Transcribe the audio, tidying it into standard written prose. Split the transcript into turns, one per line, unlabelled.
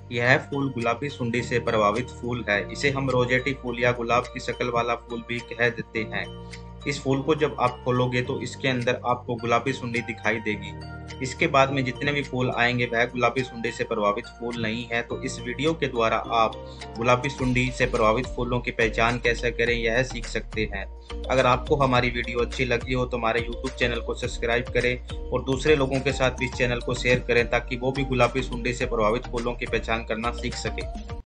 यह फूल गुलाबी सुंडी से प्रभावित फूल है। इसे हम रोजेटी फूल या गुलाब की शक्ल वाला फूल भी कह देते हैं। इस फूल को जब आप खोलोगे तो इसके अंदर आपको गुलाबी सुंडी दिखाई देगी। इसके बाद में जितने भी फूल आएंगे वह गुलाबी सुंडी से प्रभावित फूल नहीं है। तो इस वीडियो के द्वारा आप गुलाबी सुंडी से प्रभावित फूलों की पहचान कैसे करें यह सीख सकते हैं। अगर आपको हमारी वीडियो अच्छी लगी हो तो हमारे YouTube चैनल को सब्सक्राइब करें और दूसरे लोगों के साथ भी इस चैनल को शेयर करें ताकि वो भी गुलाबी सुंडी से प्रभावित फूलों की पहचान करना सीख सके।